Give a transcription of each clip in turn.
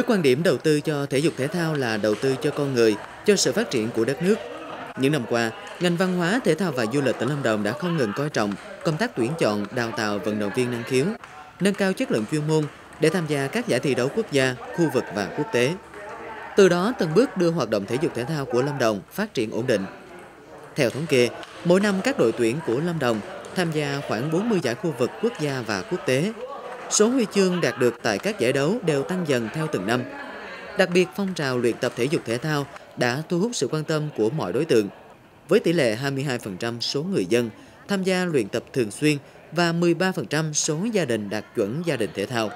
quan điểm đầu tư cho thể dục thể thao là đầu tư cho con người, cho sự phát triển của đất nước. Những năm qua, ngành văn hóa, thể thao và du lịch tỉnh Lâm Đồng đã không ngừng coi trọng công tác tuyển chọn, đào tạo vận động viên năng khiếu, nâng cao chất lượng chuyên môn để tham gia các giải thi đấu quốc gia, khu vực và quốc tế. Từ đó từng bước đưa hoạt động thể dục thể thao của Lâm Đồng phát triển ổn định. Theo thống kê, mỗi năm các đội tuyển của Lâm Đồng tham gia khoảng 40 giải khu vực, quốc gia và quốc tế. Số huy chương đạt được tại các giải đấu đều tăng dần theo từng năm. Đặc biệt, phong trào luyện tập thể dục thể thao đã thu hút sự quan tâm của mọi đối tượng, với tỷ lệ 22% số người dân tham gia luyện tập thường xuyên và 13% số gia đình đạt chuẩn gia đình thể thao.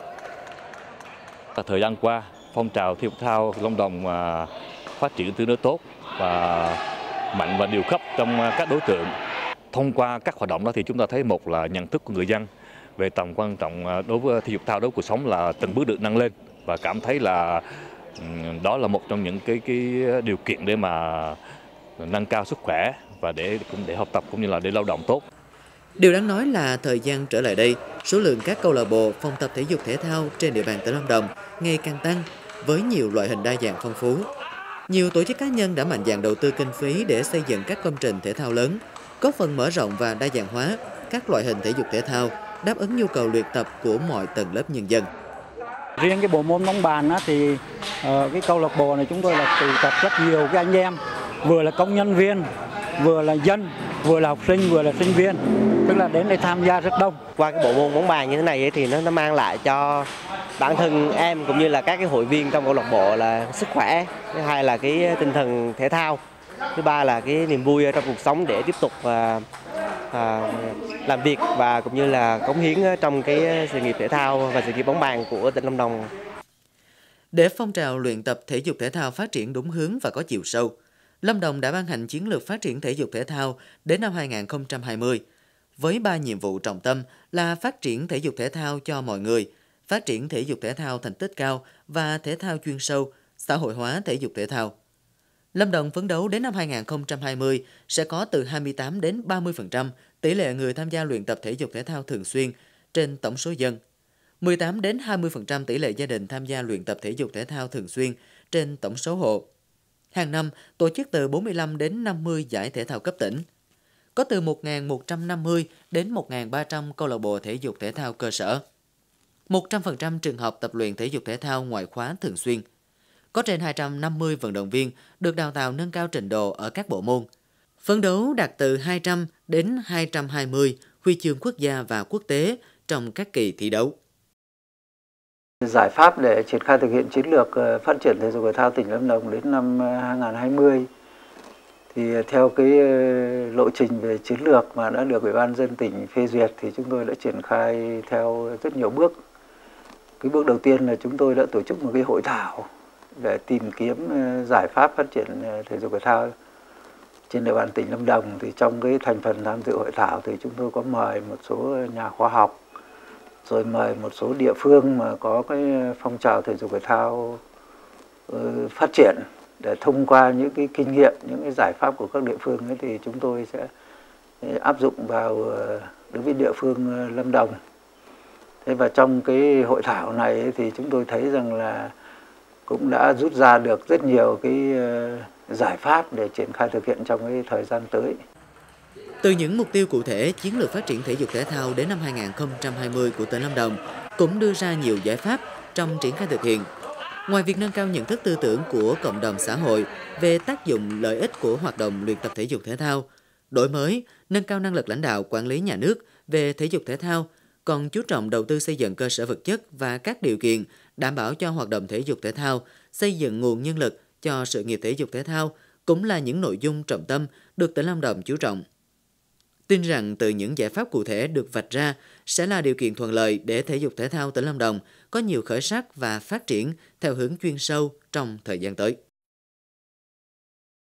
Thời gian qua, phong trào thể dục thể thao Lâm Đồng phát triển tương đối tốt và mạnh và đều khắp trong các đối tượng. Thông qua các hoạt động đó thì chúng ta thấy một là nhận thức của người dân về tầm quan trọng đối với thể dục thể thao đối với cuộc sống là từng bước được nâng lên, và cảm thấy là đó là một trong những cái điều kiện để mà nâng cao sức khỏe và để học tập cũng như là để lao động tốt. Điều đáng nói là thời gian trở lại đây, số lượng các câu lạc bộ, phòng tập thể dục thể thao trên địa bàn tỉnh Lâm Đồng ngày càng tăng với nhiều loại hình đa dạng phong phú. Nhiều tổ chức cá nhân đã mạnh dạn đầu tư kinh phí để xây dựng các công trình thể thao lớn, góp phần mở rộng và đa dạng hóa các loại hình thể dục thể thao, đáp ứng nhu cầu luyện tập của mọi tầng lớp nhân dân. Riêng cái bộ môn bóng bàn thì cái câu lạc bộ này chúng tôi là tụ tập rất nhiều cái anh em, vừa là công nhân viên, vừa là dân, vừa là học sinh, vừa là sinh viên, tức là đến đây tham gia rất đông. Qua cái bộ môn bóng bàn như thế này thì nó mang lại cho bản thân em cũng như là các cái hội viên trong câu lạc bộ là sức khỏe, thứ hai là cái tinh thần thể thao, thứ ba là cái niềm vui trong cuộc sống để tiếp tục làm việc và cũng như là cống hiến trong cái sự nghiệp thể thao và sự nghiệp bóng bàn của tỉnh Lâm Đồng. Để phong trào luyện tập thể dục thể thao phát triển đúng hướng và có chiều sâu, Lâm Đồng đã ban hành chiến lược phát triển thể dục thể thao đến năm 2020, với 3 nhiệm vụ trọng tâm là phát triển thể dục thể thao cho mọi người, phát triển thể dục thể thao thành tích cao và thể thao chuyên sâu, xã hội hóa thể dục thể thao. Lâm Đồng phấn đấu đến năm 2020 sẽ có từ 28 đến 30% tỷ lệ người tham gia luyện tập thể dục thể thao thường xuyên trên tổng số dân, 18 đến 20% tỷ lệ gia đình tham gia luyện tập thể dục thể thao thường xuyên trên tổng số hộ. Hàng năm, tổ chức từ 45 đến 50 giải thể thao cấp tỉnh. Có từ 1.150 đến 1.300 câu lạc bộ thể dục thể thao cơ sở. 100% trường học tập luyện thể dục thể thao ngoại khóa thường xuyên. Có trên 250 vận động viên được đào tạo nâng cao trình độ ở các bộ môn. Phấn đấu đạt từ 200 đến 220 huy chương quốc gia và quốc tế trong các kỳ thi đấu. Giải pháp để triển khai thực hiện chiến lược phát triển thể dục thể thao tỉnh Lâm Đồng đến năm 2020 thì theo cái lộ trình về chiến lược mà đã được Ủy ban nhân dân tỉnh phê duyệt thì chúng tôi đã triển khai theo rất nhiều bước. Cái bước đầu tiên là chúng tôi đã tổ chức một cái hội thảo để tìm kiếm giải pháp phát triển thể dục thể thao trên địa bàn tỉnh Lâm Đồng. Thì trong cái thành phần tham dự hội thảo thì chúng tôi có mời một số nhà khoa học, rồi mời một số địa phương mà có cái phong trào thể dục thể thao phát triển, để thông qua những cái kinh nghiệm, những cái giải pháp của các địa phương ấy thì chúng tôi sẽ áp dụng vào đối với địa phương Lâm Đồng. Thế và trong cái hội thảo này ấy thì chúng tôi thấy rằng là cũng đã rút ra được rất nhiều cái giải pháp để triển khai thực hiện trong cái thời gian tới. Từ những mục tiêu cụ thể, chiến lược phát triển thể dục thể thao đến năm 2020 của tỉnh Lâm Đồng cũng đưa ra nhiều giải pháp trong triển khai thực hiện. Ngoài việc nâng cao nhận thức tư tưởng của cộng đồng xã hội về tác dụng lợi ích của hoạt động luyện tập thể dục thể thao, đổi mới, nâng cao năng lực lãnh đạo quản lý nhà nước về thể dục thể thao, còn chú trọng đầu tư xây dựng cơ sở vật chất và các điều kiện đảm bảo cho hoạt động thể dục thể thao, xây dựng nguồn nhân lực cho sự nghiệp thể dục thể thao cũng là những nội dung trọng tâm được tỉnh Lâm Đồng chú trọng. Tin rằng từ những giải pháp cụ thể được vạch ra sẽ là điều kiện thuận lợi để thể dục thể thao tỉnh Lâm Đồng có nhiều khởi sắc và phát triển theo hướng chuyên sâu trong thời gian tới.